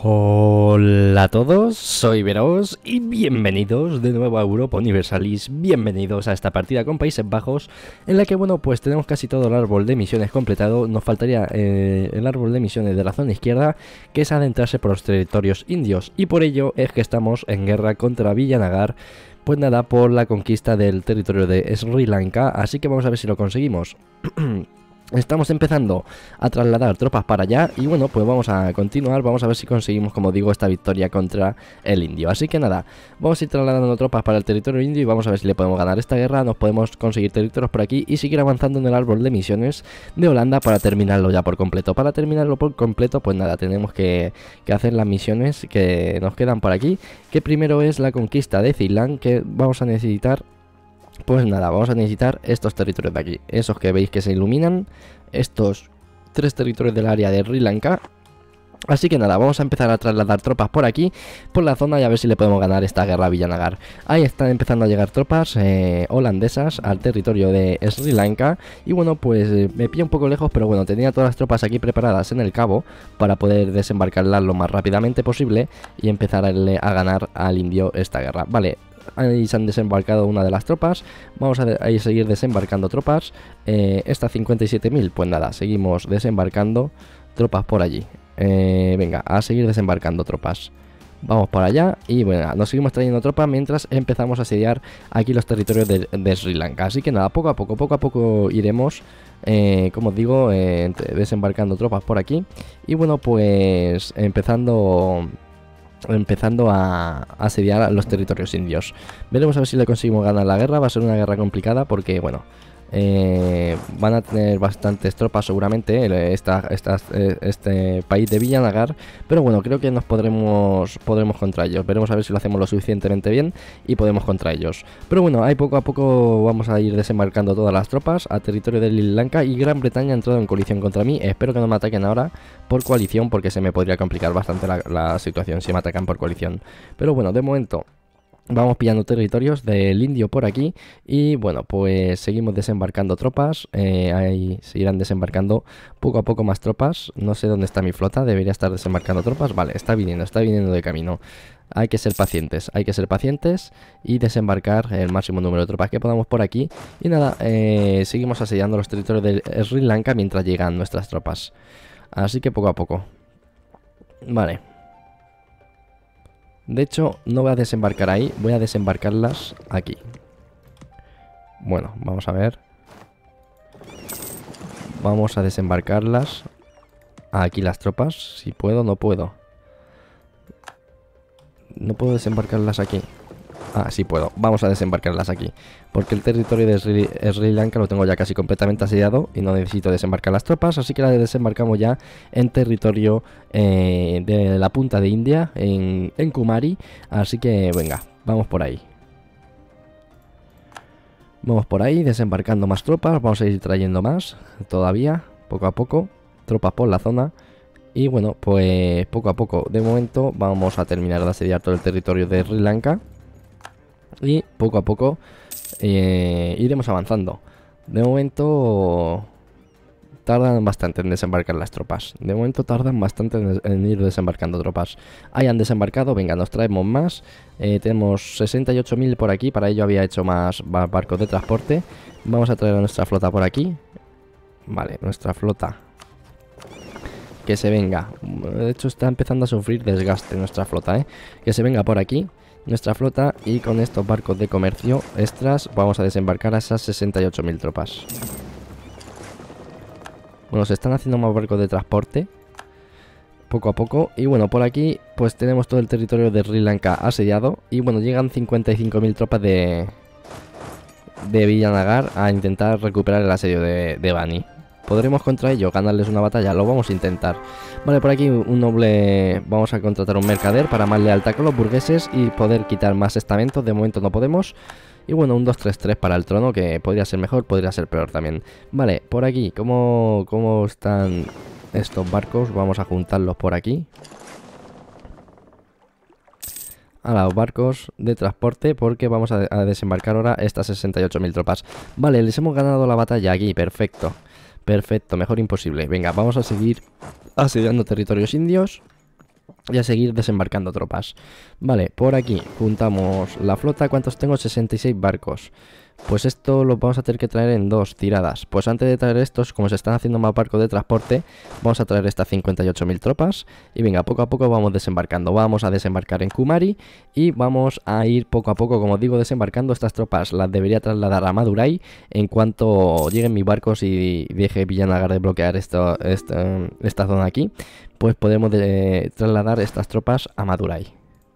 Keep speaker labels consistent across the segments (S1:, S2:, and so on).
S1: Hola a todos, soy Veros y bienvenidos de nuevo a Europa Universalis, bienvenidos a esta partida con Países Bajos en la que, bueno, pues tenemos casi todo el árbol de misiones completado. Nos faltaría el árbol de misiones de la zona izquierda, que es adentrarse por los territorios indios, y por ello es que estamos en guerra contra Vijanagar, pues nada, por la conquista del territorio de Sri Lanka, así que vamos a ver si lo conseguimos. Estamos empezando a trasladar tropas para allá y bueno, pues vamos a continuar, vamos a ver si conseguimos, como digo, esta victoria contra el indio. Así que nada, vamos a ir trasladando tropas para el territorio indio y vamos a ver si le podemos ganar esta guerra, nos podemos conseguir territorios por aquí y seguir avanzando en el árbol de misiones de Holanda para terminarlo ya por completo. Para terminarlo por completo, pues nada, tenemos que hacer las misiones que nos quedan por aquí, que primero es la conquista de Ceilán, que vamos a necesitar. Pues nada, vamos a necesitar estos territorios de aquí, esos que veis que se iluminan, estos tres territorios del área de Sri Lanka. Así que nada, vamos a empezar a trasladar tropas por aquí, por la zona, y a ver si le podemos ganar esta guerra a Vijanagar. Ahí están empezando a llegar tropas holandesas al territorio de Sri Lanka. Y bueno, pues me pilla un poco lejos, pero bueno, tenía todas las tropas aquí preparadas en el cabo para poder desembarcarlas lo más rápidamente posible y empezar a ganar al indio esta guerra. Vale. Ahí se han desembarcado una de las tropas. Vamos a seguir desembarcando tropas. Estas 57.000, pues nada, seguimos desembarcando tropas por allí. Venga, a seguir desembarcando tropas. Vamos para allá y bueno, nos seguimos trayendo tropas mientras empezamos a asediar aquí los territorios de Sri Lanka. Así que nada, poco a poco iremos, como os digo, desembarcando tropas por aquí. Y bueno, pues empezando a asediar a los territorios indios. Veremos a ver si le conseguimos ganar la guerra. Va a ser una guerra complicada porque, bueno, van a tener bastantes tropas seguramente este país de Vijanagar, pero bueno, creo que nos podremos contra ellos. Veremos a ver si lo hacemos lo suficientemente bien y podemos contra ellos. Pero bueno, ahí poco a poco vamos a ir desembarcando todas las tropas a territorio de Sri Lanka, y Gran Bretaña ha entrado en coalición contra mí. Espero que no me ataquen ahora por coalición, porque se me podría complicar bastante la situación si me atacan por coalición. Pero bueno, de momento vamos pillando territorios del indio por aquí. Y bueno, pues seguimos desembarcando tropas. Ahí se irán desembarcando poco a poco más tropas. No sé dónde está mi flota, debería estar desembarcando tropas. Vale, está viniendo de camino. Hay que ser pacientes y desembarcar el máximo número de tropas que podamos por aquí. Y nada, seguimos asediando los territorios de Sri Lanka mientras llegan nuestras tropas. Así que poco a poco. Vale. De hecho, no voy a desembarcar ahí, voy a desembarcarlas aquí. Bueno, vamos a ver. Vamos a desembarcarlas aquí las tropas. Si puedo, no puedo. No puedo desembarcarlas aquí. Ah, sí puedo. Vamos a desembarcarlas aquí, porque el territorio de Sri Lanka lo tengo ya casi completamente asediado y no necesito desembarcar las tropas, así que las desembarcamos ya en territorio de la punta de India, en Kumari. Así que venga, vamos por ahí. Vamos por ahí, desembarcando más tropas. Vamos a ir trayendo más, todavía, poco a poco, tropas por la zona. Y bueno, pues poco a poco, de momento vamos a terminar de asediar todo el territorio de Sri Lanka. Y poco a poco iremos avanzando. De momento tardan bastante en desembarcar las tropas. De momento tardan bastante en ir desembarcando tropas. Ahí han desembarcado, venga, nos traemos más. Tenemos 68.000 por aquí, para ello había hecho más barcos de transporte. Vamos a traer a nuestra flota por aquí. Vale, nuestra flota. Que se venga. De hecho está empezando a sufrir desgaste nuestra flota, que se venga por aquí nuestra flota, y con estos barcos de comercio extras vamos a desembarcar a esas 68.000 tropas. Bueno, se están haciendo más barcos de transporte poco a poco. Y bueno, por aquí pues tenemos todo el territorio de Sri Lanka asediado. Y bueno, llegan 55.000 tropas de Vijanagar a intentar recuperar el asedio de Bani. ¿Podremos contra ellos ganarles una batalla? Lo vamos a intentar. Vale, por aquí un noble. Vamos a contratar un mercader para más lealtad con los burgueses y poder quitar más estamentos. De momento no podemos. Y bueno, un 2-3-3 para el trono, que podría ser mejor, podría ser peor también. Vale, por aquí, ¿cómo están estos barcos? Vamos a juntarlos por aquí. A los barcos de transporte, porque vamos a desembarcar ahora estas 68.000 tropas. Vale, les hemos ganado la batalla aquí, perfecto. Perfecto, mejor imposible. Venga, vamos a seguir asediando territorios indios. y a seguir desembarcando tropas. Vale, por aquí juntamos la flota. ¿Cuántos tengo? 66 barcos. Pues esto lo vamos a tener que traer en 2 tiradas. Pues antes de traer estos, como se están haciendo más barcos de transporte, vamos a traer estas 58.000 tropas. Y venga, poco a poco vamos desembarcando. Vamos a desembarcar en Kumari y vamos a ir poco a poco, como digo, desembarcando estas tropas. Las debería trasladar a Madurai en cuanto lleguen mis barcos y deje Villanagar de bloquear esta zona aquí. Pues podemos trasladar estas tropas a Madurai.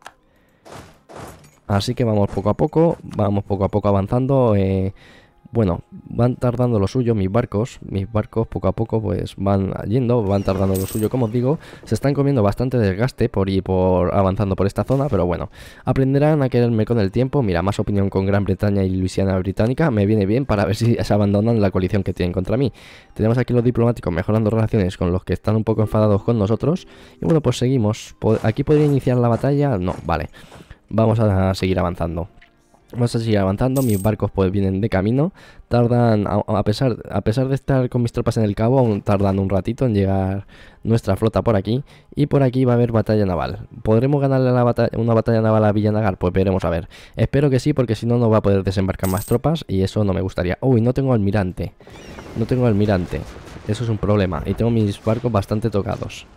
S1: Así que vamos poco a poco avanzando. Bueno, van tardando lo suyo mis barcos poco a poco pues van yendo, van tardando lo suyo, como os digo. Se están comiendo bastante desgaste por ir avanzando por esta zona, pero bueno, aprenderán a quererme con el tiempo. Mira, más opinión con Gran Bretaña y Luisiana Británica, me viene bien para ver si se abandonan la coalición que tienen contra mí. Tenemos aquí los diplomáticos mejorando relaciones con los que están un poco enfadados con nosotros. Y bueno, pues seguimos. ¿Aquí podría iniciar la batalla? No, vale. Vamos a seguir avanzando. Vamos a seguir avanzando. Mis barcos pues vienen de camino. Tardan, a pesar de estar con mis tropas en el cabo, aún tardan un ratito en llegar nuestra flota por aquí. Y por aquí va a haber batalla naval. ¿Podremos ganarle una batalla naval a Villanagar? Pues veremos a ver. Espero que sí, porque si no, no va a poder desembarcar más tropas y eso no me gustaría. Uy, no tengo almirante. No tengo almirante. Eso es un problema. Y tengo mis barcos bastante tocados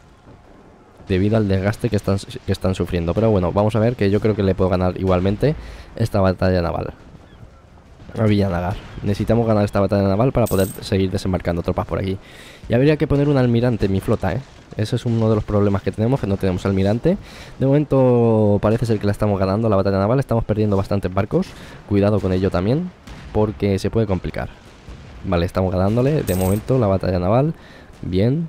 S1: debido al desgaste que están sufriendo. Pero bueno, vamos a ver, que yo creo que le puedo ganar igualmente esta batalla naval a Villanagar. Necesitamos ganar esta batalla naval para poder seguir desembarcando tropas por aquí. Y habría que poner un almirante en mi flota, ¿eh? Ese es uno de los problemas que tenemos, que no tenemos almirante. De momento parece ser que la estamos ganando la batalla naval. Estamos perdiendo bastantes barcos. Cuidado con ello también, porque se puede complicar. Vale, estamos ganándole de momento la batalla naval. Bien.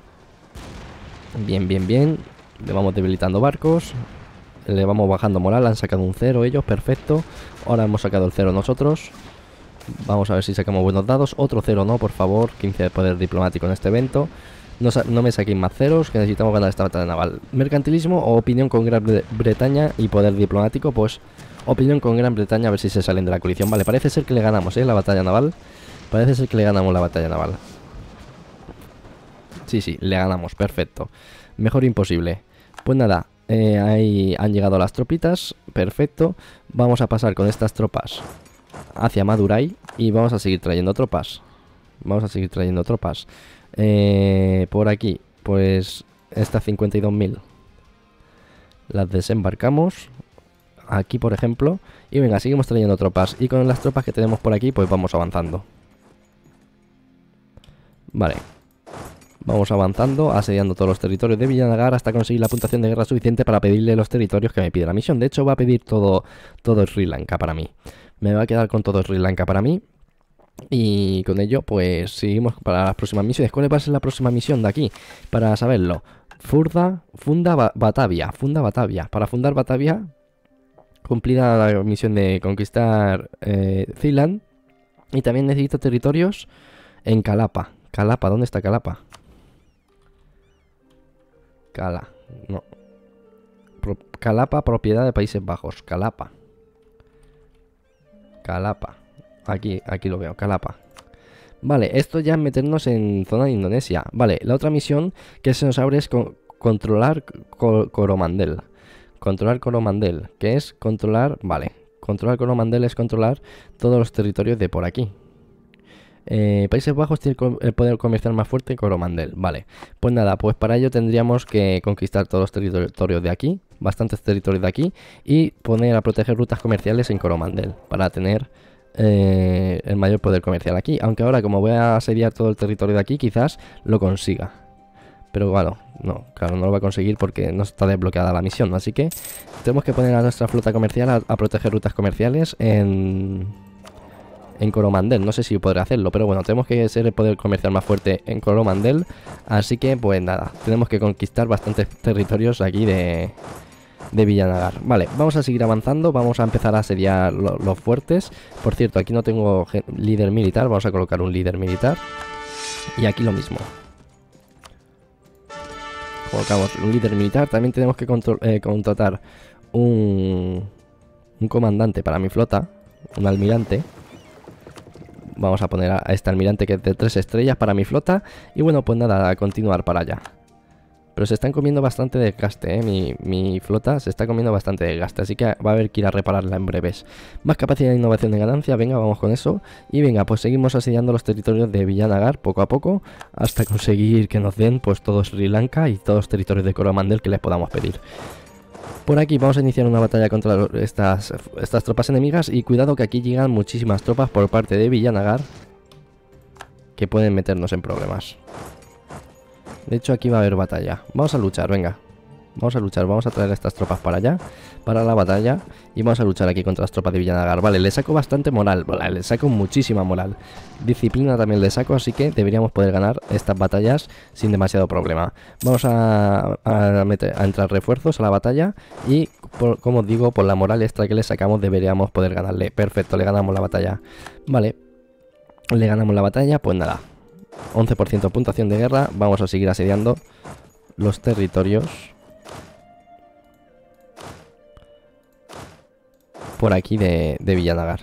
S1: Bien. Le vamos debilitando barcos. Le vamos bajando moral. Han sacado un 0 ellos, perfecto. Ahora hemos sacado el 0 nosotros. Vamos a ver si sacamos buenos dados. Otro 0 no, por favor. 15 de poder diplomático en este evento. No me saquéis más ceros, que necesitamos ganar esta batalla naval. Mercantilismo o opinión con Gran Bretaña y poder diplomático. Pues opinión con Gran Bretaña, a ver si se salen de la coalición. Vale, parece ser que le ganamos, la batalla naval. Parece ser que le ganamos la batalla naval. Sí, le ganamos, perfecto. Mejor imposible. Pues nada, ahí han llegado las tropitas, perfecto. Vamos a pasar con estas tropas hacia Madurai y vamos a seguir trayendo tropas. Por aquí, pues estas 52.000 las desembarcamos aquí, por ejemplo. Y venga, seguimos trayendo tropas. Y con las tropas que tenemos por aquí, pues vamos avanzando. Vale. Vamos avanzando, asediando todos los territorios de Villanagar hasta conseguir la puntuación de guerra suficiente para pedirle los territorios que me pide la misión. De hecho, va a pedir todo Sri Lanka para mí. Me va a quedar con todo Sri Lanka para mí. Y con ello, pues seguimos para las próximas misiones. ¿Cuál va a ser la próxima misión de aquí? Para saberlo. Funda Batavia. Para fundar Batavia, cumplida la misión de conquistar Zeeland. Y también necesito territorios en Calapa. ¿Dónde está Calapa? Calapa, propiedad de Países Bajos. Calapa. Aquí lo veo, Calapa. Vale, esto ya es meternos en zona de Indonesia. Vale, la otra misión que se nos abre es controlar Coromandel. Controlar Coromandel, que es controlar... Vale, controlar Coromandel es controlar todos los territorios de por aquí. Países Bajos tiene el poder comercial más fuerte en Coromandel. Vale, pues nada, pues para ello tendríamos que conquistar todos los territorios de aquí, bastantes territorios de aquí, y poner a proteger rutas comerciales en Coromandel para tener el mayor poder comercial aquí. Aunque ahora, como voy a asediar todo el territorio de aquí, quizás lo consiga. Pero claro, no lo va a conseguir porque no está desbloqueada la misión. Así que tenemos que poner a nuestra flota comercial a proteger rutas comerciales en Coromandel. No sé si podré hacerlo, pero bueno, tenemos que ser el poder comercial más fuerte en Coromandel. Así que pues nada, tenemos que conquistar bastantes territorios aquí de Villanagar. Vale, vamos a seguir avanzando. Vamos a empezar a asediar los fuertes. Por cierto, aquí no tengo líder militar. Vamos a colocar un líder militar. Y aquí lo mismo. Colocamos un líder militar. También tenemos que contratar un comandante para mi flota, un almirante. Vamos a poner a este almirante que es de 3 estrellas para mi flota. Y bueno, pues nada, a continuar para allá. Pero se están comiendo bastante desgaste, mi flota se está comiendo bastante desgaste, así que va a haber que ir a repararla en breves. Más capacidad de innovación de ganancia, venga, vamos con eso. Y venga, pues seguimos asediando los territorios de Vijanagar poco a poco, hasta conseguir que nos den pues todo Sri Lanka y todos los territorios de Coromandel que les podamos pedir. Por aquí vamos a iniciar una batalla contra estas tropas enemigas y cuidado que aquí llegan muchísimas tropas por parte de Vijanagar que pueden meternos en problemas. De hecho aquí va a haber batalla. Vamos a luchar, venga. Vamos a luchar, vamos a traer estas tropas para allá, para la batalla. Y vamos a luchar aquí contra las tropas de Vijanagar. Vale, le saco bastante moral, vale, le saco muchísima moral. Disciplina también le saco, así que deberíamos poder ganar estas batallas sin demasiado problema. Vamos a entrar refuerzos a la batalla. Y, como os digo, por la moral extra que le sacamos deberíamos poder ganarle. Perfecto, le ganamos la batalla. Vale, le ganamos la batalla, pues nada. 11% puntuación de guerra. Vamos a seguir asediando los territorios por aquí de Vijanagar.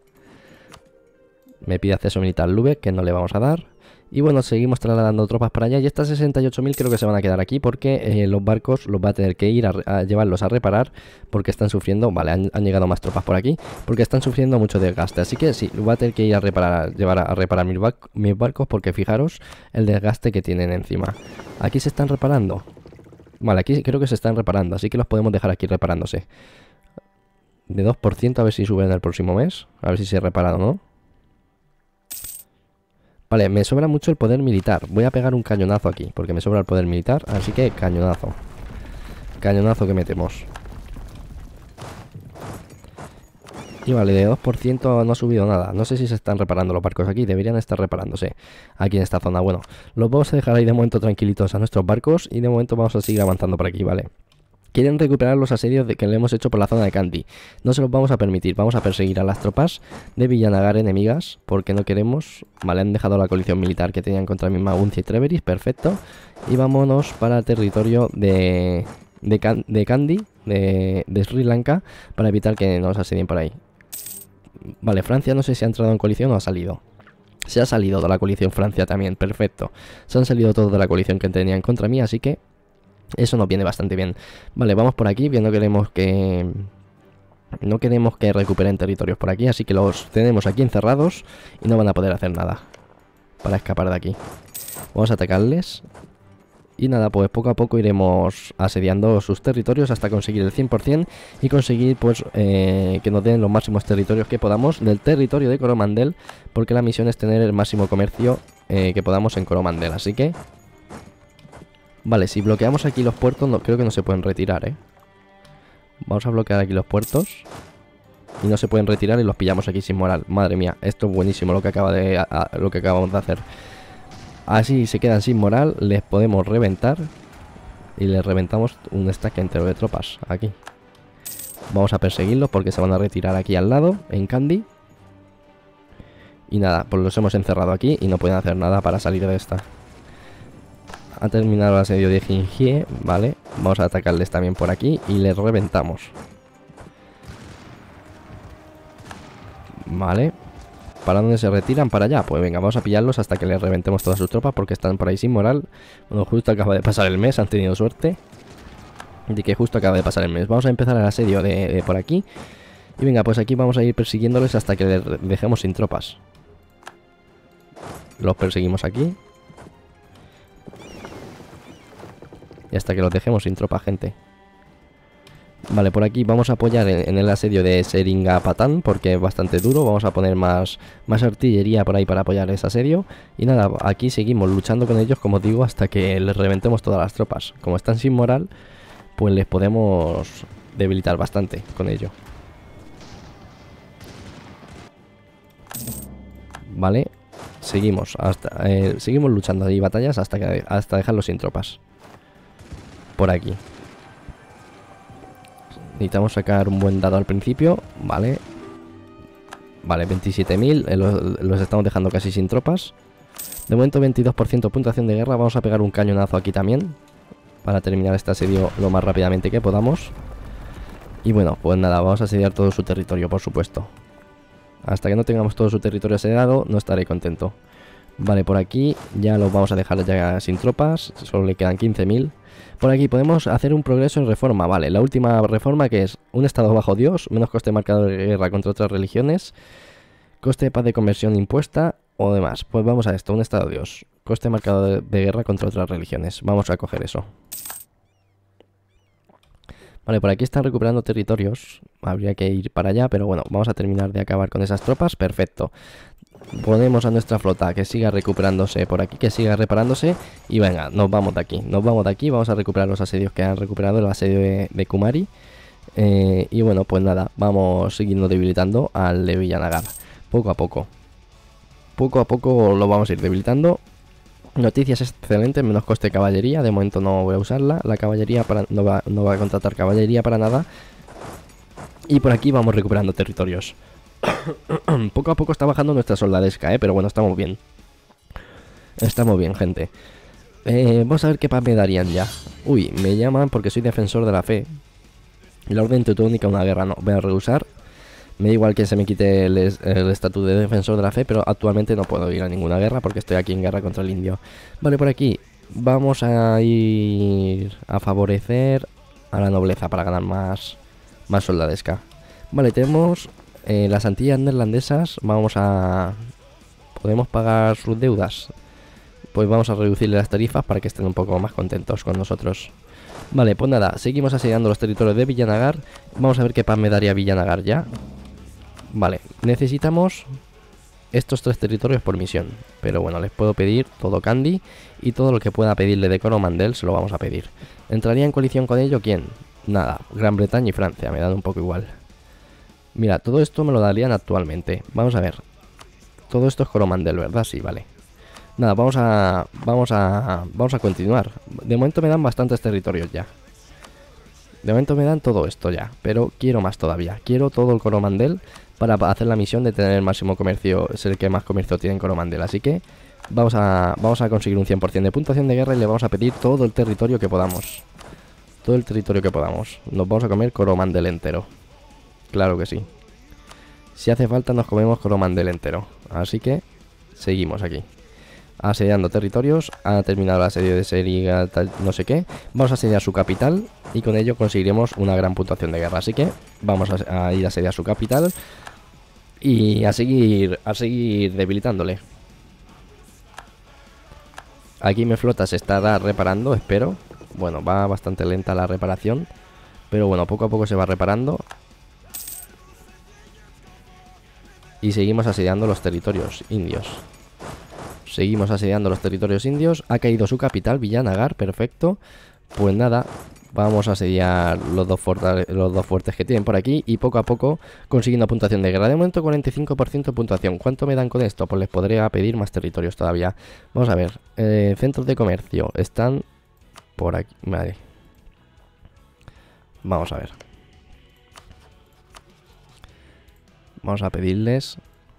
S1: Me pide acceso militar Lübeck, que no le vamos a dar. Y bueno, seguimos trasladando tropas para allá. Y estas 68.000 creo que se van a quedar aquí, porque los barcos los va a tener que ir a llevarlos a reparar, porque están sufriendo. Vale, han llegado más tropas por aquí, porque están sufriendo mucho desgaste. Así que sí, va a tener que ir a reparar, llevar a reparar mis barcos, porque fijaros el desgaste que tienen encima. Aquí se están reparando. Vale, aquí creo que se están reparando, así que los podemos dejar aquí reparándose. De 2%, a ver si suben el próximo mes. A ver si se ha reparado, ¿no? Vale, me sobra mucho el poder militar. Voy a pegar un cañonazo aquí, porque me sobra el poder militar. Así que cañonazo. Cañonazo que metemos. Y vale, de 2% no ha subido nada. No sé si se están reparando los barcos aquí. Deberían estar reparándose aquí en esta zona. Bueno, los vamos a dejar ahí de momento tranquilitos a nuestros barcos. Y de momento vamos a seguir avanzando por aquí, ¿vale? Quieren recuperar los asedios que le hemos hecho por la zona de Kandy. No se los vamos a permitir. Vamos a perseguir a las tropas de Vijanagar enemigas, porque no queremos. Vale, han dejado la coalición militar que tenían contra mi Maguncia y Treveris. Perfecto. Y vámonos para el territorio de Kandy, de Sri Lanka, para evitar que nos asedien por ahí. Vale, Francia no sé si ha entrado en coalición o ha salido. Se ha salido de la coalición Francia también. Perfecto. Se han salido todos de la coalición que tenían contra mí, así que eso nos viene bastante bien. Vale, vamos por aquí, viendo que no queremos que recuperen territorios por aquí, así que los tenemos aquí encerrados y no van a poder hacer nada para escapar de aquí. Vamos a atacarles. Y nada, pues poco a poco iremos asediando sus territorios hasta conseguir el 100% y conseguir pues que nos den los máximos territorios que podamos del territorio de Coromandel, porque la misión es tener el máximo comercio que podamos en Coromandel, así que vale, si bloqueamos aquí los puertos, no, creo que no se pueden retirar, ¿eh? Vamos a bloquear aquí los puertos y no se pueden retirar y los pillamos aquí sin moral. Madre mía, esto es buenísimo lo que acabamos de hacer. Así se quedan sin moral, les podemos reventar y les reventamos un stack entero de tropas aquí. Vamos a perseguirlos porque se van a retirar aquí al lado, en Kandy. Y nada, pues los hemos encerrado aquí y no pueden hacer nada para salir de esta. Ha terminado el asedio de Jinjie, vale. Vamos a atacarles también por aquí y les reventamos. Vale. ¿Para dónde se retiran? Para allá. Pues venga, vamos a pillarlos hasta que les reventemos todas sus tropas porque están por ahí sin moral. Bueno, justo acaba de pasar el mes, han tenido suerte de que justo acaba de pasar el mes. Vamos a empezar el asedio de por aquí. Y venga, pues aquí vamos a ir persiguiéndoles hasta que les dejemos sin tropas. Los perseguimos aquí. Y hasta que los dejemos sin tropa, gente. Vale, por aquí vamos a apoyar en el asedio de Seringapatam, porque es bastante duro. Vamos a poner más artillería por ahí para apoyar ese asedio. Y nada, aquí seguimos luchando con ellos, como os digo, hasta que les reventemos todas las tropas. Como están sin moral, pues les podemos debilitar bastante con ello. Vale, seguimos seguimos luchando ahí batallas hasta dejarlos sin tropas. Por aquí necesitamos sacar un buen dado al principio. Vale. Vale, 27.000. Los estamos dejando casi sin tropas. De momento 22% puntuación de guerra. Vamos a pegar un cañonazo aquí también para terminar este asedio lo más rápidamente que podamos. Y bueno, pues nada, vamos a asediar todo su territorio, por supuesto. Hasta que no tengamos todo su territorio asediado, no estaré contento. Vale, por aquí ya los vamos a dejar ya sin tropas. Solo le quedan 15.000. Por aquí podemos hacer un progreso en reforma, vale. La última reforma, que es un estado bajo Dios, menos coste marcado de guerra contra otras religiones, coste de paz de conversión impuesta o demás. Pues vamos a esto, un estado Dios, coste marcado de guerra contra otras religiones. Vamos a coger eso. Vale, por aquí están recuperando territorios. Habría que ir para allá, pero bueno, vamos a terminar de acabar con esas tropas. Perfecto. Ponemos a nuestra flota que siga recuperándose por aquí, que siga reparándose. Y venga, nos vamos de aquí. Nos vamos de aquí, vamos a recuperar los asedios que han recuperado, el asedio de Kumari. Y bueno, pues nada, vamos siguiendo debilitando al de Villanagar. Poco a poco. Poco a poco lo vamos a ir debilitando. Noticias excelentes, menos coste de caballería. De momento no voy a usarla. La caballería no va a contratar caballería para nada. Y por aquí vamos recuperando territorios. Poco a poco está bajando nuestra soldadesca, pero bueno, estamos bien. Estamos bien, gente. Vamos a ver qué paz me darían ya. Uy, me llaman porque soy defensor de la fe. La orden teutónica, una guerra, no. Voy a rehusar. Me da igual que se me quite el estatus de defensor de la fe, pero actualmente no puedo ir a ninguna guerra porque estoy aquí en guerra contra el indio. Vale, por aquí vamos a ir a favorecer a la nobleza para ganar más soldadesca. Vale, tenemos las Antillas neerlandesas. ¿Podemos pagar sus deudas? Pues vamos a reducirle las tarifas para que estén un poco más contentos con nosotros. Vale, pues nada, seguimos asediando los territorios de Villanagar. Vamos a ver qué paz me daría Villanagar ya. Vale, necesitamos estos 3 territorios por misión. Pero bueno, les puedo pedir todo Candy. Y todo lo que pueda pedirle de Coromandel se lo vamos a pedir. ¿Entraría en coalición con ello quién? Nada, Gran Bretaña y Francia, me dan un poco igual. Mira, todo esto me lo darían actualmente. Vamos a ver. Todo esto es Coromandel, ¿verdad? Sí, vale. Nada, vamos a continuar. De momento me dan bastantes territorios ya. De momento me dan todo esto ya, pero quiero más todavía. Quiero todo el Coromandel para hacer la misión de tener el máximo comercio, ser el que más comercio tiene en Coromandel. Así que vamos a conseguir un 100% de puntuación de guerra y le vamos a pedir todo el territorio que podamos. Todo el territorio que podamos. Nos vamos a comer Coromandel entero. Claro que sí. Si hace falta nos comemos Coromandel entero. Así que seguimos aquí asediando territorios. Ha terminado el asedio de Seriga, no sé qué. Vamos a asediar su capital y con ello conseguiremos una gran puntuación de guerra. Así que vamos a ir a asediar su capital y a seguir debilitándole. Aquí mi flota se está reparando, espero. Bueno, va bastante lenta la reparación, pero bueno, poco a poco se va reparando. Y seguimos asediando los territorios indios. Seguimos asediando los territorios indios. Ha caído su capital, Villanagar, perfecto. Pues nada, vamos a asediar los dos fuertes que tienen por aquí. Y poco a poco consiguiendo puntuación de guerra. De momento 45% de puntuación. ¿Cuánto me dan con esto? Pues les podría pedir más territorios todavía. Vamos a ver, centros de comercio están por aquí, vale. Vamos a ver. Vamos a pedirles.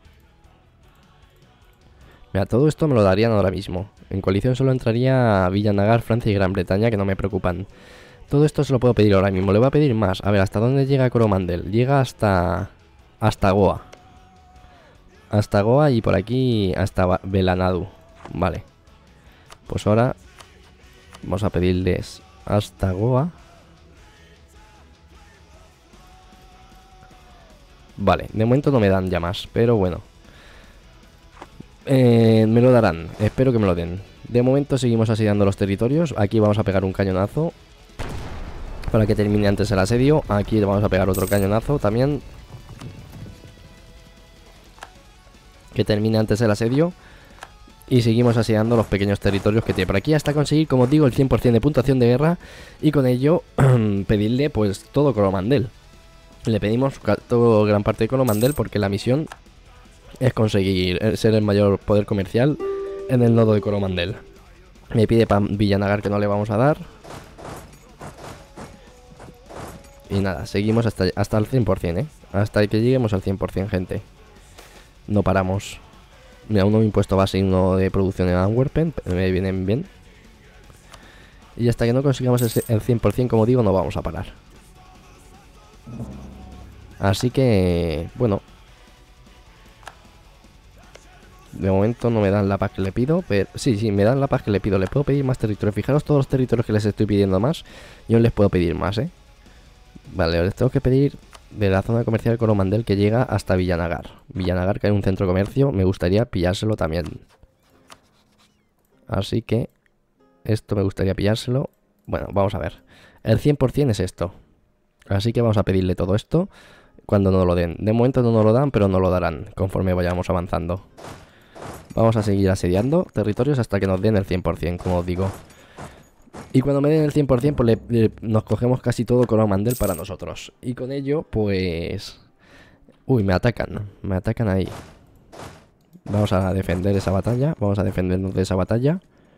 S1: Mira, todo esto me lo darían ahora mismo. En coalición solo entraría Villanagar, Francia y Gran Bretaña, que no me preocupan. Todo esto se lo puedo pedir ahora mismo. Le voy a pedir más. A ver, ¿hasta dónde llega Coromandel? Llega hasta Goa. Hasta Goa y por aquí hasta Belanadu. Vale. Pues ahora vamos a pedirles hasta Goa. Vale, de momento no me dan ya más, pero bueno. Me lo darán, espero que me lo den. De momento seguimos asediando los territorios. Aquí vamos a pegar un cañonazo para que termine antes el asedio. Aquí le vamos a pegar otro cañonazo también, que termine antes el asedio. Y seguimos asediando los pequeños territorios que tiene por aquí hasta conseguir, como os digo, el 100% de puntuación de guerra. Y con ello pedirle pues todo Coromandel. Le pedimos todo, gran parte de Coromandel, porque la misión es conseguir ser el mayor poder comercial en el nodo de Coromandel. Me pide para Villanagar, que no le vamos a dar. Y nada, seguimos hasta el 100%, hasta que lleguemos al 100%, gente. No paramos. Mira, uno impuesto base y uno de producción en Antwerpen, me vienen bien. Y hasta que no consigamos el 100%, como digo, no vamos a parar. Así que, bueno, De momento no me dan la paz que le pido, pero sí, me dan la paz que le pido. Le puedo pedir más territorio. Fijaros todos los territorios que les estoy pidiendo más. Yo les puedo pedir más, ¿eh? Vale, les tengo que pedir de la zona comercial Coromandel que llega hasta Villanagar. Villanagar, que hay un centro de comercio, me gustaría pillárselo también. Así que esto me gustaría pillárselo. Bueno, vamos a ver. El 100% es esto. Así que vamos a pedirle todo esto cuando nos lo den. De momento no nos lo dan, pero nos lo darán conforme vayamos avanzando. Vamos a seguir asediando territorios hasta que nos den el 100%, como os digo. Y cuando me den el 100%, pues nos cogemos casi todo Coromandel para nosotros. Y con ello, pues... Uy, me atacan ahí. Vamos a defender esa batalla. Vamos a defendernos de esa batalla.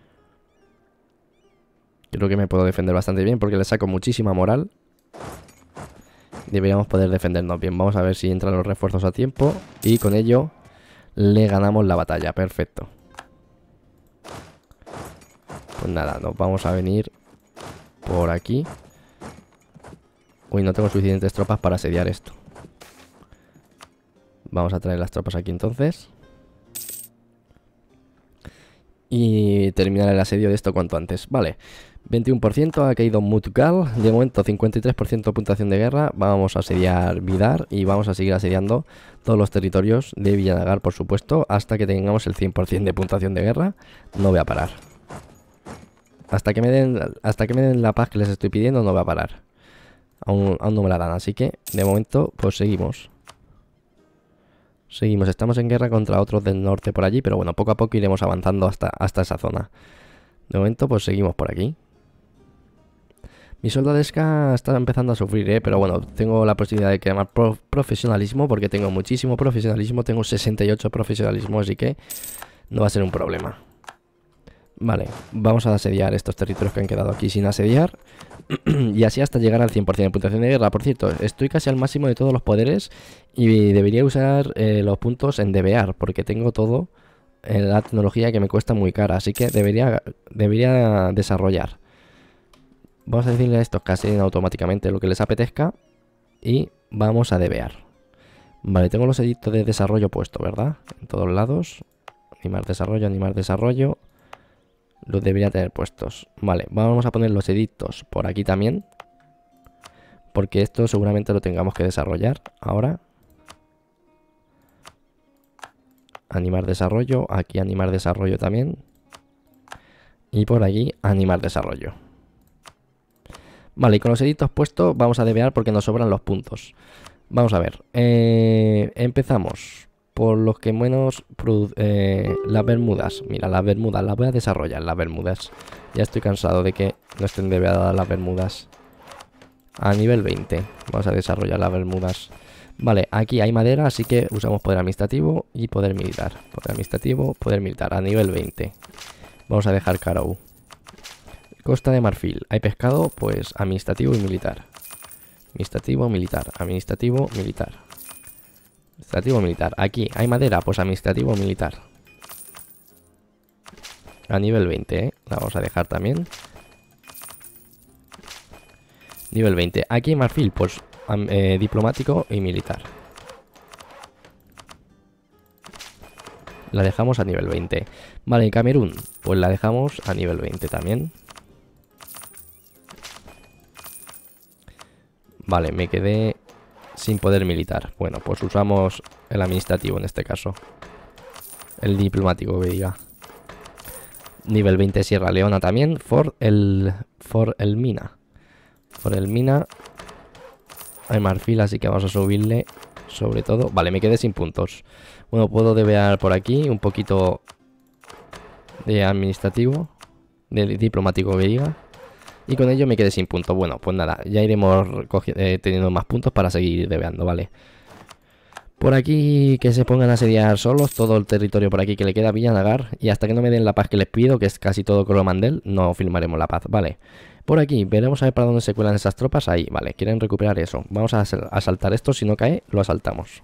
S1: Creo que me puedo defender bastante bien porque le saco muchísima moral. Deberíamos poder defendernos bien. Vamos a ver si entran los refuerzos a tiempo. Y con ello le ganamos la batalla. Perfecto. Pues nada, nos vamos a venir por aquí. Uy, no tengo suficientes tropas para asediar esto. Vamos a traer las tropas aquí entonces. Y terminar el asedio de esto cuanto antes. Vale, 21% ha caído Mutgal. De momento 53% de puntuación de guerra. Vamos a asediar Vidar y vamos a seguir asediando todos los territorios de Villanagar, por supuesto, hasta que tengamos el 100% de puntuación de guerra. No voy a parar. Hasta que me den la paz que les estoy pidiendo, no voy a parar. Aún no me la dan, así que de momento pues seguimos. Seguimos, estamos en guerra contra otros del norte por allí, pero bueno, poco a poco iremos avanzando hasta esa zona. De momento pues seguimos por aquí. Mi soldadesca está empezando a sufrir, pero bueno, tengo la posibilidad de crear profesionalismo porque tengo muchísimo profesionalismo, tengo 68 profesionalismo, así que no va a ser un problema. Vale, vamos a asediar estos territorios que han quedado aquí sin asediar. Y así hasta llegar al 100% de puntuación de guerra. Por cierto, estoy casi al máximo de todos los poderes y debería usar los puntos en debear, porque tengo todo en la tecnología que me cuesta muy cara. Así que debería desarrollar. Vamos a decirle a estos que aseden automáticamente lo que les apetezca. Y vamos a debear. Vale, tengo los edictos de desarrollo puesto, ¿verdad? En todos lados. Animar desarrollo. Los debería tener puestos. Vale, vamos a poner los edictos por aquí también, porque esto seguramente lo tengamos que desarrollar ahora. Animar desarrollo, aquí animar desarrollo también. Y por aquí animar desarrollo. Vale, y con los edictos puestos vamos a debear porque nos sobran los puntos. Vamos a ver, empezamos por los que menos... las Bermudas. Mira, las Bermudas, las voy a desarrollar, las Bermudas. Ya estoy cansado de que no estén debeadas las Bermudas. A nivel 20 vamos a desarrollar las Bermudas. Vale, aquí hay madera, así que usamos poder administrativo y poder militar. Poder administrativo, poder militar, a nivel 20. Vamos a dejar Karou. Costa de Marfil, hay pescado, pues administrativo y militar. Administrativo, militar, administrativo, militar. Administrativo militar. Aquí hay madera, pues administrativo militar. A nivel 20, la vamos a dejar también. Nivel 20. Aquí hay marfil, pues diplomático y militar. La dejamos a nivel 20. Vale, Camerún, pues la dejamos a nivel 20 también. Vale, me quedé sin poder militar. Bueno, pues usamos el administrativo en este caso. El diplomático que diga. Nivel 20 Sierra Leona también. For el Mina. For el Mina. Hay marfil, así que vamos a subirle sobre todo. Vale, me quedé sin puntos. Bueno, puedo debear por aquí un poquito de administrativo. De diplomático que diga. Y con ello me quedé sin puntos. Bueno, pues nada, ya iremos teniendo más puntos para seguir debeando, ¿vale? Por aquí que se pongan a asediar solos todo el territorio por aquí que le queda a Villanagar. Y hasta que no me den la paz que les pido, que es casi todo Coromandel, no firmaremos la paz, ¿vale? Por aquí, veremos a ver para dónde se cuelan esas tropas. Ahí, vale, quieren recuperar eso. Vamos a asaltar esto, si no cae, lo asaltamos.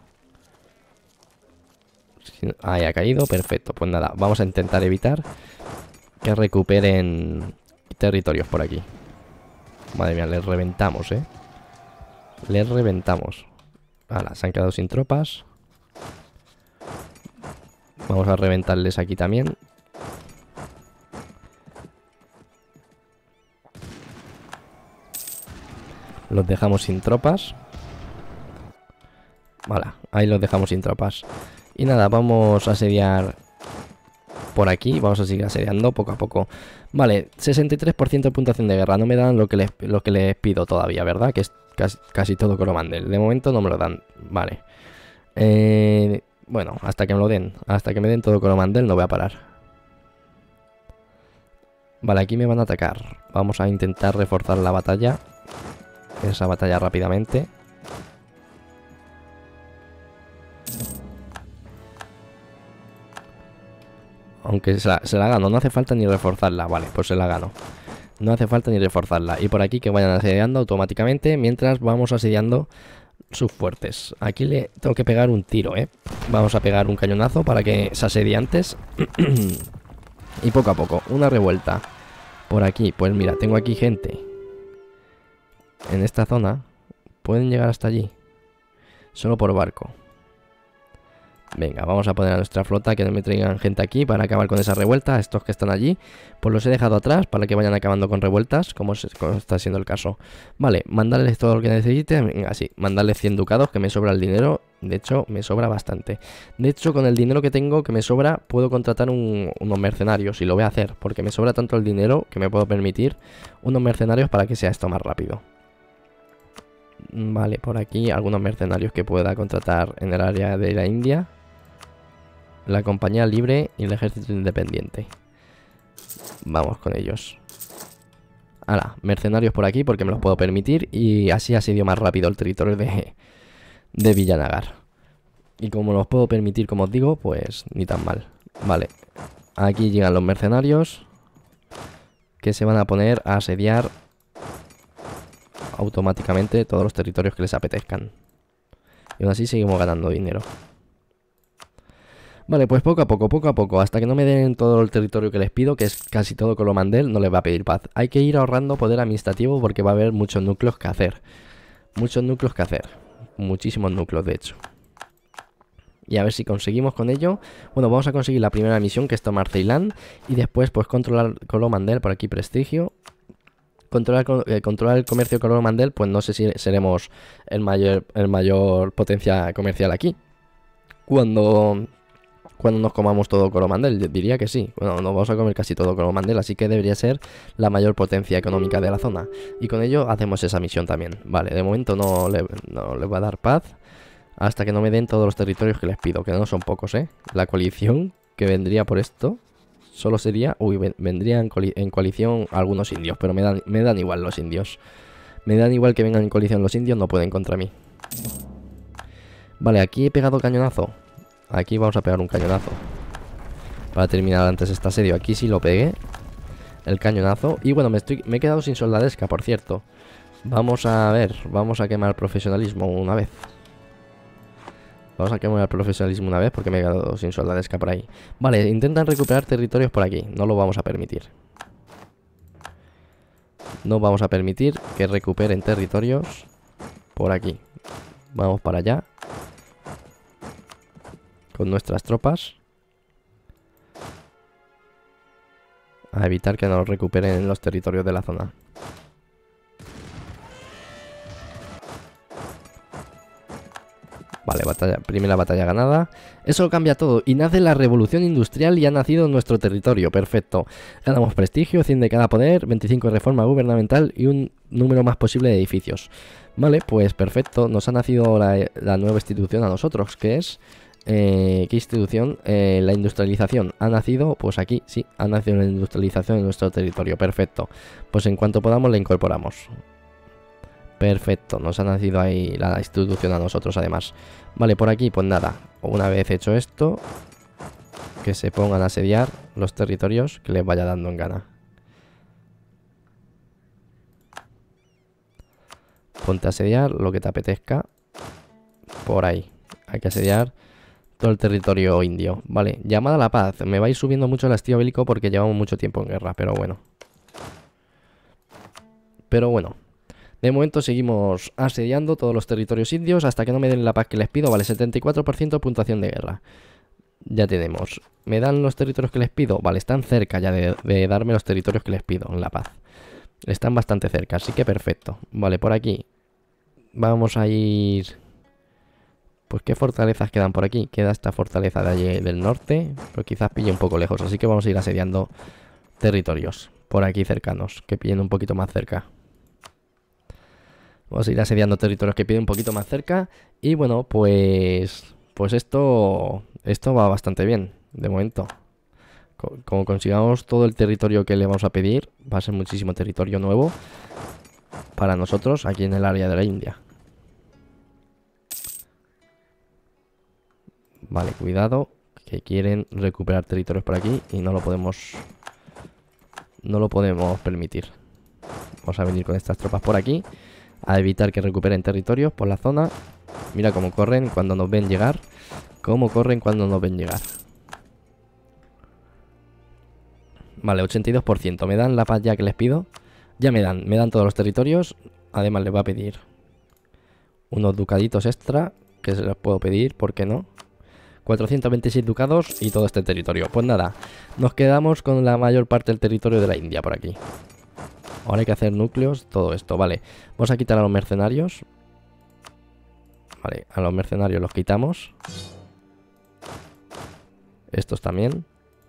S1: Ahí ha caído, perfecto. Pues nada, vamos a intentar evitar que recuperen territorios por aquí. Madre mía, les reventamos, les reventamos. Ahora, se han quedado sin tropas. Vamos a reventarles aquí también. Los dejamos sin tropas. Vale, ahí los dejamos sin tropas. Y nada, vamos a asediar por aquí. Vamos a seguir asediando poco a poco. Vale, 63% de puntuación de guerra. No me dan lo que les pido todavía, ¿verdad? Que es casi todo Coromandel. De momento no me lo dan. Vale. Bueno, hasta que me lo den. Hasta que me den todo Coromandel no voy a parar. Vale, aquí me van a atacar. Vamos a intentar reforzar la batalla. Esa batalla rápidamente. Aunque se la gano, no hace falta ni reforzarla. Vale, pues se la gano. No hace falta ni reforzarla. Y por aquí que vayan asediando automáticamente mientras vamos asediando sus fuertes. Aquí le tengo que pegar un tiro, ¿eh? Vamos a pegar un cañonazo para que se asedie antes. Y poco a poco, una revuelta. Por aquí, pues mira, tengo aquí gente. En esta zona pueden llegar hasta allí. Solo por barco. Venga, vamos a poner a nuestra flota que no me traigan gente aquí para acabar con esa revuelta. Estos que están allí, pues los he dejado atrás para que vayan acabando con revueltas, como está siendo el caso. Vale, mandarles todo lo que necesiten. Venga, sí, mandarles 100 ducados, que me sobra el dinero. De hecho, me sobra bastante. De hecho, con el dinero que tengo, que me sobra, puedo contratar unos mercenarios. Y lo voy a hacer, porque me sobra tanto el dinero que me puedo permitir unos mercenarios para que sea esto más rápido. Vale, por aquí algunos mercenarios que pueda contratar en el área de la India. La compañía libre y el ejército independiente. Vamos con ellos. Ahora, mercenarios por aquí porque me los puedo permitir. Y así asedio más rápido el territorio de Villanagar. Y como los puedo permitir, como os digo, pues ni tan mal. Vale, aquí llegan los mercenarios que se van a poner a asediar automáticamente todos los territorios que les apetezcan. Y aún así seguimos ganando dinero. Vale, pues poco a poco, hasta que no me den todo el territorio que les pido, que es casi todo Coromandel, no les va a pedir paz. Hay que ir ahorrando poder administrativo porque va a haber muchos núcleos que hacer. Muchos núcleos que hacer. Muchísimos núcleos, de hecho. Y a ver si conseguimos con ello. Bueno, vamos a conseguir la primera misión, que es tomar Ceilán. Y después, pues, controlar Coromandel, por aquí prestigio. Controlar el comercio de Coromandel, pues no sé si seremos el mayor potencia comercial aquí. Cuando nos comamos todo Coromandel, diría que sí. Bueno, nos vamos a comer casi todo Coromandel, así que debería ser la mayor potencia económica de la zona. Y con ello hacemos esa misión también. Vale, de momento no les va a dar paz hasta que no me den todos los territorios que les pido, que no son pocos, ¿eh? La coalición que vendría por esto solo sería... Uy, vendrían en coalición algunos indios, pero me dan igual los indios. Me dan igual que vengan en coalición los indios, no pueden contra mí. Vale, aquí he pegado cañonazo. Aquí vamos a pegar un cañonazo para terminar antes este asedio. Aquí sí lo pegué, el cañonazo. Y bueno, me he quedado sin soldadesca, por cierto. Vamos a ver, vamos a quemar el profesionalismo una vez. Vamos a quemar el profesionalismo una vez porque me he quedado sin soldadesca por ahí. Vale, intentan recuperar territorios por aquí. No lo vamos a permitir. No vamos a permitir que recuperen territorios por aquí. Vamos para allá con nuestras tropas a evitar que nos recuperen los territorios de la zona. Vale, primera batalla ganada. Eso lo cambia todo y nace la revolución industrial y ha nacido en nuestro territorio. Perfecto. Ganamos prestigio, 100 de cada poder, 25 de reforma gubernamental y un número más posible de edificios. Vale, pues perfecto. Nos ha nacido la nueva institución a nosotros, que es... ¿qué institución? La industrialización. ¿Ha nacido? Pues aquí, sí, ha nacido la industrialización en nuestro territorio. Perfecto. Pues en cuanto podamos la incorporamos. Perfecto, nos ha nacido ahí la institución a nosotros además. Vale, por aquí, pues nada. Una vez hecho esto, que se pongan a asediar los territorios que les vaya dando en gana. Ponte a asediar lo que te apetezca. Por ahí. Hay que asediar todo el territorio indio. Vale, llamada a la paz. Me va a ir subiendo mucho el hastío bélico porque llevamos mucho tiempo en guerra, pero bueno. De momento seguimos asediando todos los territorios indios hasta que no me den la paz que les pido. Vale, 74% de puntuación de guerra. Ya tenemos. ¿Me dan los territorios que les pido? Vale, están cerca ya de darme los territorios que les pido en La Paz. Están bastante cerca, así que perfecto. Vale, por aquí vamos a ir... Pues qué fortalezas quedan por aquí. Queda esta fortaleza de allí del norte, pero quizás pille un poco lejos, así que vamos a ir asediando territorios por aquí cercanos, que pillen un poquito más cerca. Vamos a ir asediando territorios que pillen un poquito más cerca. Y bueno, pues esto va bastante bien, de momento. Como consigamos todo el territorio que le vamos a pedir, va a ser muchísimo territorio nuevo para nosotros aquí en el área de la India. Vale, cuidado, que quieren recuperar territorios por aquí y no lo podemos permitir. Vamos a venir con estas tropas por aquí a evitar que recuperen territorios por la zona. Mira cómo corren cuando nos ven llegar. Cómo corren cuando nos ven llegar. Vale, 82%. ¿Me dan la paz ya que les pido? Ya me dan todos los territorios. Además les va a pedir unos ducaditos extra, que se los puedo pedir, ¿por qué no? 426 ducados y todo este territorio. Pues nada, nos quedamos con la mayor parte del territorio de la India por aquí. Ahora hay que hacer núcleos, todo esto, vale. Vamos a quitar a los mercenarios. Vale, a los mercenarios los quitamos. Estos también.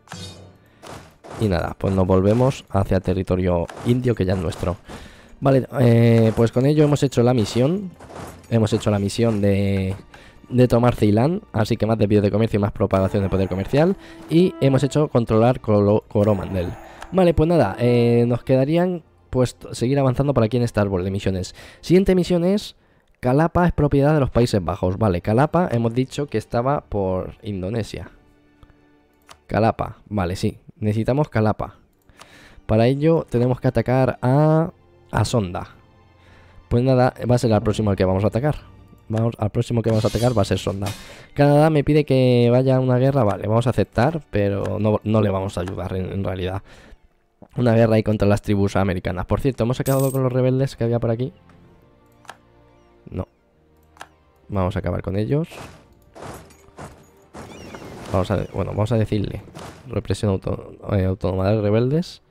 S1: Y nada, pues nos volvemos hacia el territorio indio que ya es nuestro. Vale, pues con ello hemos hecho la misión. Hemos hecho la misión de tomar Ceilán, así que más desvío de comercio y más propagación de poder comercial. Y hemos hecho controlar Coromandel. Vale, pues nada, nos quedarían pues seguir avanzando por aquí en este árbol de misiones. Siguiente misión es... Kalapa es propiedad de los Países Bajos. Vale, Kalapa hemos dicho que estaba por Indonesia. Kalapa, vale, sí. Necesitamos Kalapa. Para ello tenemos que atacar a Sonda. Pues nada, va a ser el próximo al que vamos a atacar. Al próximo que vamos a atacar va a ser Sonda. Canadá me pide que vaya a una guerra. Vale, vamos a aceptar, pero no le vamos a ayudar en realidad. Una guerra ahí contra las tribus americanas. Por cierto, ¿hemos acabado con los rebeldes que había por aquí? No. Vamos a acabar con ellos. Vamos a decirle represión autónoma de rebeldes.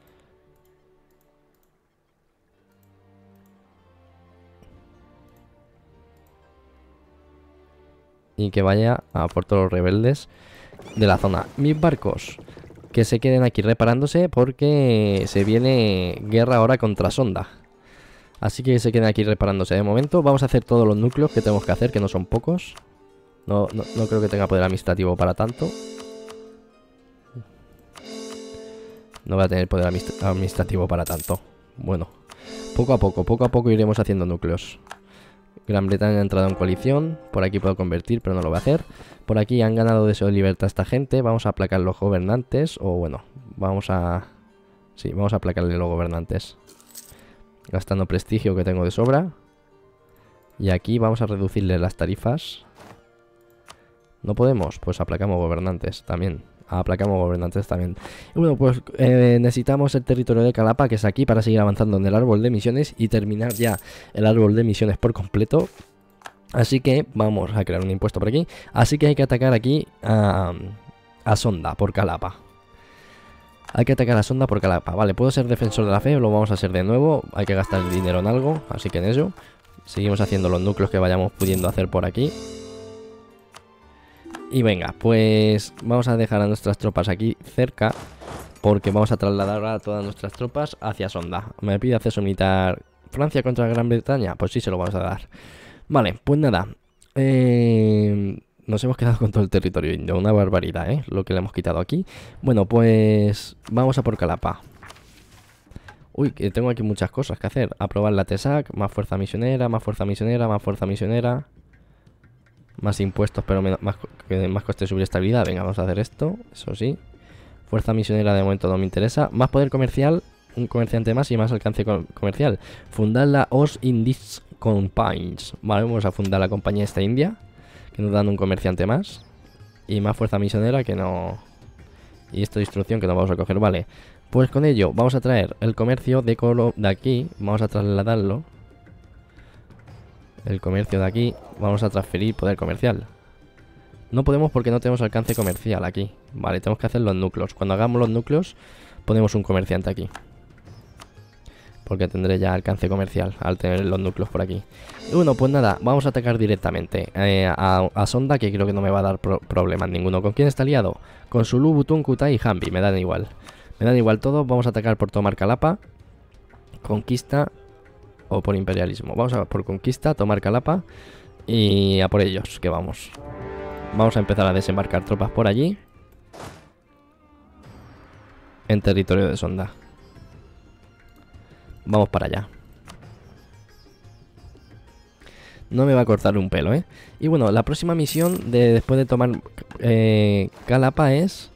S1: Y que vaya a por todos los rebeldes de la zona. Mis barcos que se queden aquí reparándose porque se viene guerra ahora contra Sonda. Así que se queden aquí reparándose de momento. Vamos a hacer todos los núcleos que tenemos que hacer, que no son pocos. No creo que tenga poder administrativo para tanto. No voy a tener poder administrativo para tanto. Bueno, poco a poco iremos haciendo núcleos. Gran Bretaña ha entrado en coalición. Por aquí puedo convertir, pero no lo voy a hacer. Por aquí han ganado deseo de libertad esta gente. Vamos a aplacar los gobernantes. O bueno, vamos a... Sí, vamos a aplacarle los gobernantes. Gastando prestigio que tengo de sobra. Y aquí vamos a reducirle las tarifas. ¿No podemos? Pues aplacamos gobernantes también. Aplacamos gobernantes también. Y bueno, pues necesitamos el territorio de Kalapa, que es aquí, para seguir avanzando en el árbol de misiones y terminar ya el árbol de misiones por completo. Así que vamos a crear un impuesto por aquí. Así que hay que atacar aquí a Sonda por Kalapa. Hay que atacar a Sonda por Kalapa. Vale, puedo ser defensor de la fe, lo vamos a hacer de nuevo. Hay que gastar el dinero en algo, así que en ello. Seguimos haciendo los núcleos que vayamos pudiendo hacer por aquí. Y venga, pues vamos a dejar a nuestras tropas aquí cerca, porque vamos a trasladar a todas nuestras tropas hacia Sonda. Me pide acceso militar Francia contra Gran Bretaña, pues sí, se lo vamos a dar. Vale, pues nada. Nos hemos quedado con todo el territorio indio, una barbaridad, lo que le hemos quitado aquí. Bueno, pues vamos a por Kalapa. Uy, que tengo aquí muchas cosas que hacer. Aprobar la TESAC, más fuerza misionera, más fuerza misionera, más fuerza misionera. Más impuestos, pero más coste de subir estabilidad. Venga, vamos a hacer esto, eso sí. Fuerza misionera de momento no me interesa. Más poder comercial, un comerciante más y más alcance comercial. Fundar la Os Indies Companies. Vale, vamos a fundar la compañía esta india, que nos dan un comerciante más. Y más fuerza misionera que no... Y esta instrucción que no vamos a coger, vale. Pues con ello vamos a traer el comercio de aquí. Vamos a trasladarlo. El comercio de aquí, vamos a transferir poder comercial. No podemos porque no tenemos alcance comercial aquí. Vale, tenemos que hacer los núcleos. Cuando hagamos los núcleos, ponemos un comerciante aquí. Porque tendré ya alcance comercial al tener los núcleos por aquí. Y bueno, pues nada, vamos a atacar directamente a Sonda, que creo que no me va a dar problemas ninguno. ¿Con quién está aliado? Con Sulu, Butun, Kutai y Hambi. Me dan igual. Me dan igual todos. Vamos a atacar por tomar Calapa, conquista o por imperialismo. Vamos a por conquista, tomar Calapa y a por ellos, que vamos. Vamos a empezar a desembarcar tropas por allí. En territorio de Sonda. Vamos para allá. No me va a cortar un pelo, ¿eh? Y bueno, la próxima misión después de tomar Calapa es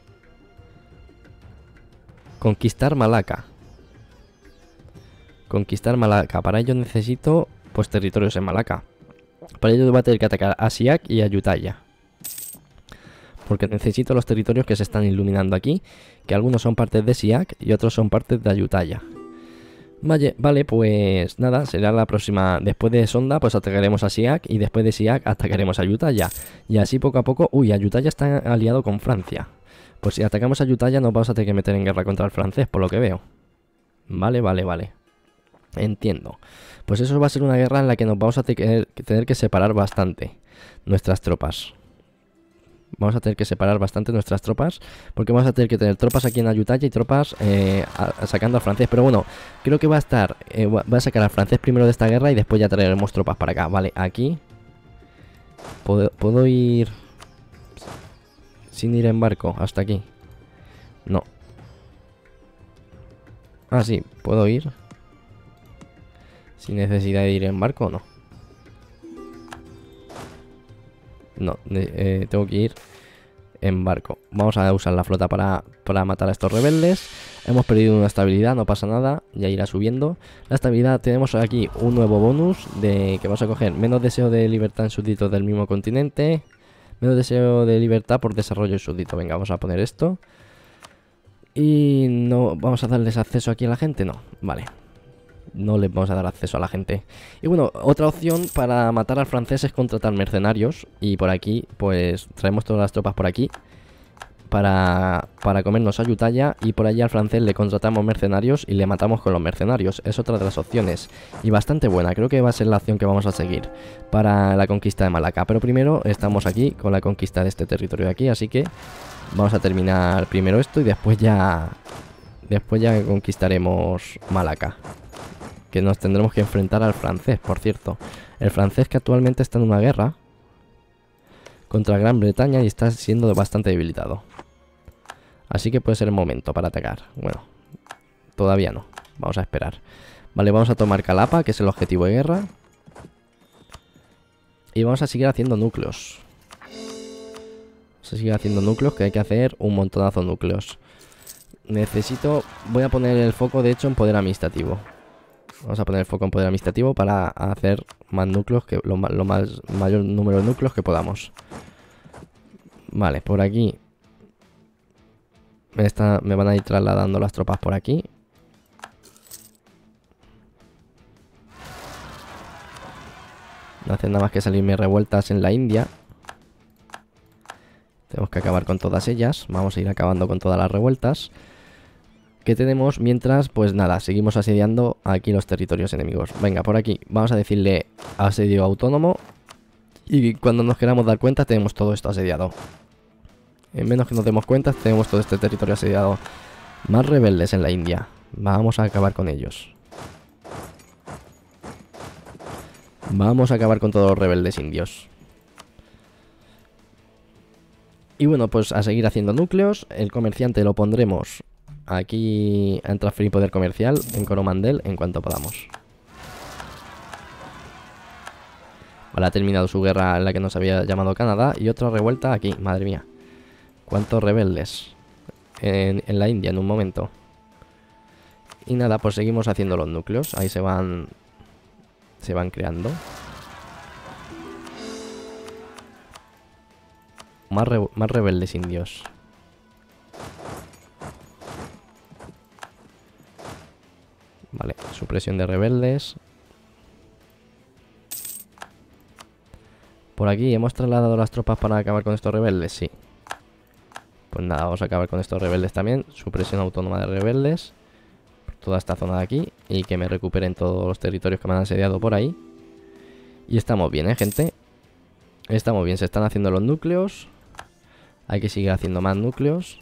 S1: conquistar Malaca. Conquistar Malaca. Para ello necesito pues territorios en Malaca. Para ello voy a tener que atacar a Siak y a Ayutthaya. Porque necesito los territorios que se están iluminando aquí. Que algunos son partes de Siak y otros son partes de Ayutthaya. Vale, pues nada, será la próxima. Después de Sonda, pues atacaremos a Siak. Y después de Siak, atacaremos a Ayutthaya. Y así poco a poco. Uy, Ayutthaya está aliado con Francia. Pues si atacamos a Ayutthaya, nos vamos a tener que meter en guerra contra el francés, por lo que veo. Vale. Entiendo. Pues eso va a ser una guerra en la que nos vamos a tener que separar bastante nuestras tropas. Vamos a tener que separar bastante nuestras tropas, porque vamos a tener que tener tropas aquí en Ayutthaya y tropas sacando al francés. Pero bueno, creo que va a estar... va a sacar al francés primero de esta guerra y después ya traeremos tropas para acá. Vale, aquí... ¿Puedo ir sin ir en barco hasta aquí? No. Ah, sí, puedo ir sin necesidad de ir en barco o no. No, tengo que ir en barco. Vamos a usar la flota para matar a estos rebeldes. Hemos perdido una estabilidad, no pasa nada, ya irá subiendo. La estabilidad, tenemos aquí un nuevo bonus de que vamos a coger menos deseo de libertad en súbditos del mismo continente. Menos deseo de libertad por desarrollo y súbdito. Venga, vamos a poner esto. Y no vamos a darles acceso aquí a la gente, no, vale. No les vamos a dar acceso a la gente. Y bueno, otra opción para matar al francés es contratar mercenarios. Y por aquí, pues traemos todas las tropas por aquí para comernos a Ayutthaya. Y por allí al francés le contratamos mercenarios y le matamos con los mercenarios. Es otra de las opciones y bastante buena. Creo que va a ser la opción que vamos a seguir para la conquista de Malaca. Pero primero estamos aquí con la conquista de este territorio de aquí. Así que vamos a terminar primero esto y después ya conquistaremos Malaca. Que nos tendremos que enfrentar al francés, por cierto. El francés que actualmente está en una guerra contra Gran Bretaña y está siendo bastante debilitado. Así que puede ser el momento para atacar. Bueno, todavía no. Vamos a esperar. Vale, vamos a tomar Calapa, que es el objetivo de guerra. Y vamos a seguir haciendo núcleos. Vamos a seguir haciendo núcleos, que hay que hacer un montonazo de núcleos. Voy a poner el foco, de hecho, en poder administrativo. Vamos a poner el foco en poder administrativo para hacer más núcleos, que mayor número de núcleos que podamos. Vale, por aquí me van a ir trasladando las tropas por aquí. No hacen nada más que salirme revueltas en la India. Tenemos que acabar con todas ellas. Vamos a ir acabando con todas las revueltas que tenemos, mientras, pues nada, seguimos asediando aquí los territorios enemigos. Venga, por aquí, vamos a decirle asedio autónomo. Y cuando nos queramos dar cuenta, tenemos todo esto asediado. En menos que nos demos cuenta, tenemos todo este territorio asediado. Más rebeldes en la India. Vamos a acabar con ellos. Vamos a acabar con todos los rebeldes indios. Y bueno, pues a seguir haciendo núcleos. El comerciante lo pondremos aquí en transferir poder comercial en Coromandel en cuanto podamos. Vale, ha terminado su guerra en la que nos había llamado Canadá. Y otra revuelta aquí, madre mía. ¿Cuántos rebeldes en la India en un momento? Y nada, pues seguimos haciendo los núcleos. Ahí se van creando. Más rebeldes indios. Vale, supresión de rebeldes. Por aquí, ¿hemos trasladado las tropas para acabar con estos rebeldes? Sí. Pues nada, vamos a acabar con estos rebeldes también. Supresión autónoma de rebeldes. Por toda esta zona de aquí. Y que me recuperen todos los territorios que me han asediado por ahí. Y estamos bien, gente. Estamos bien, se están haciendo los núcleos. Hay que seguir haciendo más núcleos.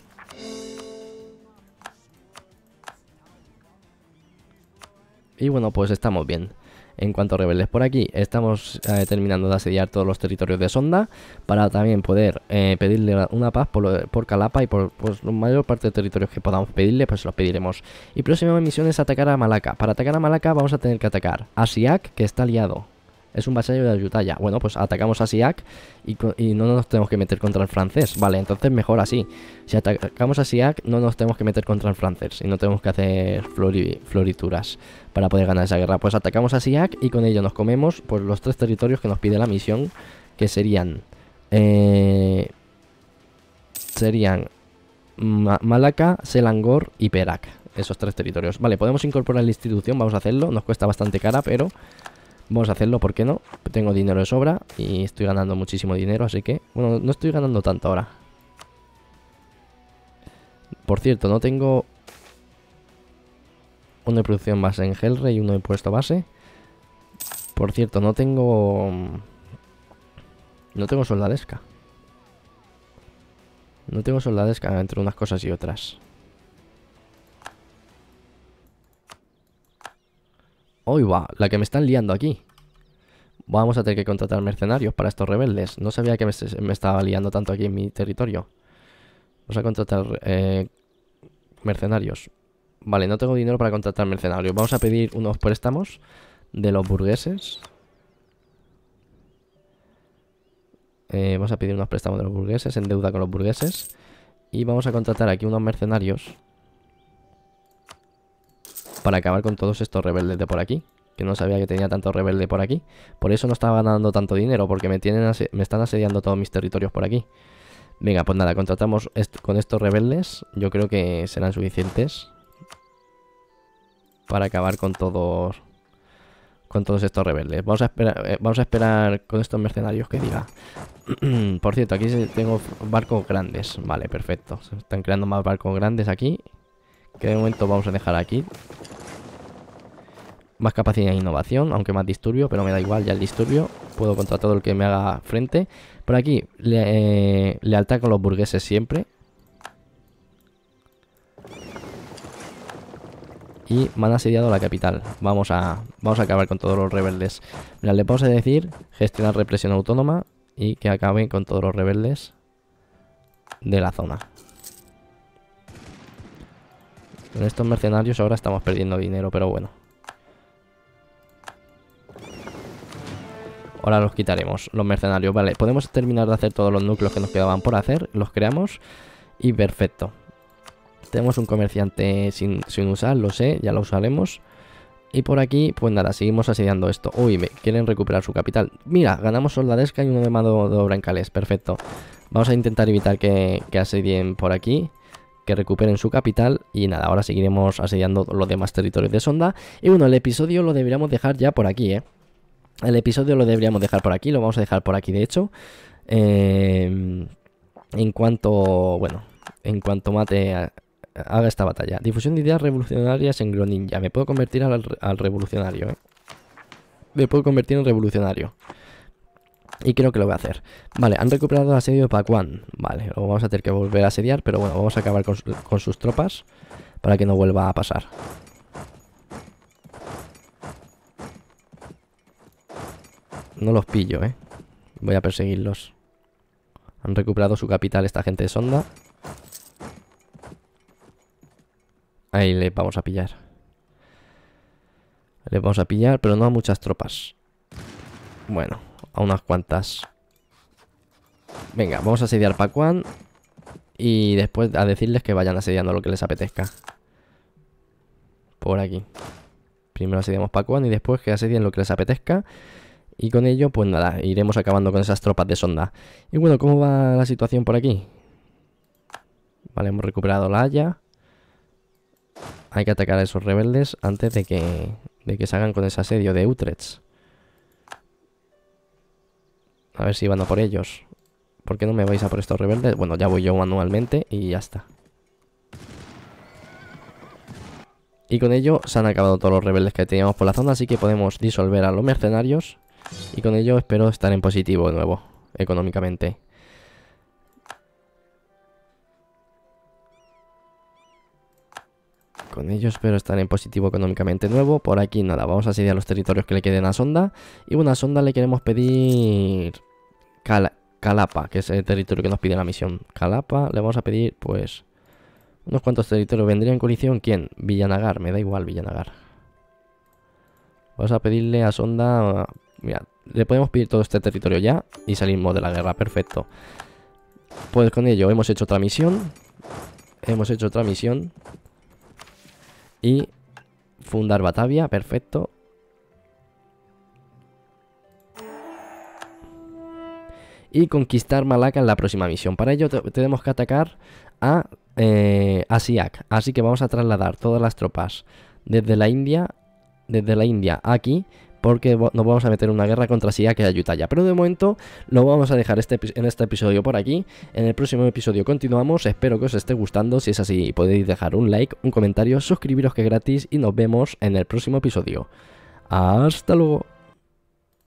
S1: Y bueno, pues estamos bien. En cuanto a rebeldes por aquí, estamos terminando de asediar todos los territorios de Sonda para también poder pedirle una paz por Calapa y por pues, la mayor parte de territorios que podamos pedirle, pues los pediremos. Y próxima misión es atacar a Malaca. Para atacar a Malaca vamos a tener que atacar a Siak, que está aliado. Es un vasallo de Ayutthaya. Bueno, pues atacamos a Siak y no nos tenemos que meter contra el francés. Vale, entonces mejor así. Si atacamos a Siak, no nos tenemos que meter contra el francés y no tenemos que hacer florituras para poder ganar esa guerra. Pues atacamos a Siak y con ello nos comemos pues, los 3 territorios que nos pide la misión, que serían Malaca, Selangor y Perak. Esos 3 territorios. Vale, podemos incorporar la institución, vamos a hacerlo. Nos cuesta bastante cara, pero vamos a hacerlo, ¿por qué no? Tengo dinero de sobra y estoy ganando muchísimo dinero, así que... Bueno, no estoy ganando tanto ahora. Por cierto, no tengo una de producción base en Hellrey y uno de puesto base. Por cierto, no tengo soldadesca. No tengo soldadesca entre unas cosas y otras. ¡Uy, va! La que me están liando aquí. Vamos a tener que contratar mercenarios para estos rebeldes. No sabía que me estaba liando tanto aquí en mi territorio. Vamos a contratar mercenarios. Vale, no tengo dinero para contratar mercenarios. Vamos a pedir unos préstamos de los burgueses. Vamos a pedir unos préstamos de los burgueses, en deuda con los burgueses. Y vamos a contratar aquí unos mercenarios para acabar con todos estos rebeldes de por aquí. Que no sabía que tenía tanto rebelde por aquí. Por eso no estaba ganando tanto dinero, porque me están asediando todos mis territorios por aquí. Venga, pues nada, contratamos con estos rebeldes. Yo creo que serán suficientes para acabar con todos estos rebeldes. Vamos a esperar con estos mercenarios que diga. Por cierto, aquí tengo barcos grandes. Vale, perfecto. Se están creando más barcos grandes aquí, que de momento vamos a dejar aquí. Más capacidad de innovación, aunque más disturbio, pero me da igual ya el disturbio. Puedo contra todo el que me haga frente. Por aquí, lealtad con los burgueses siempre. Y me han asediado la capital. Vamos a acabar con todos los rebeldes. Mira, le vamos a decir gestionar represión autónoma y que acaben con todos los rebeldes de la zona. Con estos mercenarios ahora estamos perdiendo dinero, pero bueno. Ahora los quitaremos, los mercenarios. Vale, podemos terminar de hacer todos los núcleos que nos quedaban por hacer. Los creamos y perfecto. Tenemos un comerciante sin usar, lo sé, ya lo usaremos. Y por aquí, pues nada, seguimos asediando esto. Uy, quieren recuperar su capital. Mira, ganamos soldadesca y uno de mano de obra en Calais, perfecto. Vamos a intentar evitar que asedien por aquí, que recuperen su capital. Y nada, ahora seguiremos asediando los demás territorios de Sonda. Y bueno, el episodio lo deberíamos dejar ya por aquí, El episodio lo deberíamos dejar por aquí, lo vamos a dejar por aquí de hecho. En cuanto haga esta batalla. Difusión de ideas revolucionarias en Groninja. Me puedo convertir al revolucionario, Me puedo convertir en revolucionario. Y creo que lo voy a hacer. Vale, han recuperado el asedio de Pakuan. Vale, lo vamos a tener que volver a asediar, pero bueno, vamos a acabar con sus tropas para que no vuelva a pasar. No los pillo, Voy a perseguirlos. Han recuperado su capital esta gente de Sonda. Ahí le vamos a pillar. Le vamos a pillar, pero no a muchas tropas. Bueno, a unas cuantas. Venga, vamos a asediar Pakuan. Y después a decirles que vayan asediando lo que les apetezca. Por aquí. Primero asediamos Pakuan y después que asedien lo que les apetezca. Y con ello, pues nada, iremos acabando con esas tropas de Sonda. Y bueno, ¿cómo va la situación por aquí? Vale, hemos recuperado La Haya. Hay que atacar a esos rebeldes antes de que se hagan con ese asedio de Utrecht. A ver si van a por ellos. ¿Por qué no me vais a por estos rebeldes? Bueno, ya voy yo manualmente y ya está. Y con ello se han acabado todos los rebeldes que teníamos por la zona, así que podemos disolver a los mercenarios. Y con ello espero estar en positivo de nuevo, económicamente. Con ello espero estar en positivo económicamente nuevo. Por aquí nada, vamos a asediar los territorios que le queden a Sonda. Y una Sonda le queremos pedir Calapa, que es el territorio que nos pide la misión. Calapa, le vamos a pedir pues unos cuantos territorios. ¿Vendría en colisión quién? Villanagar, me da igual Villanagar. Vamos a pedirle a Sonda... Mira, le podemos pedir todo este territorio ya y salimos de la guerra, perfecto. Pues con ello hemos hecho otra misión. Y fundar Batavia, perfecto. Y conquistar Malaca en la próxima misión. Para ello tenemos que atacar a Siak. Así que vamos a trasladar todas las tropas desde la India aquí, porque nos vamos a meter en una guerra contra Siak y Ayutthaya. Pero de momento lo vamos a dejar en este episodio por aquí. En el próximo episodio continuamos. Espero que os esté gustando. Si es así, podéis dejar un like, un comentario, suscribiros que es gratis y nos vemos en el próximo episodio. Hasta luego.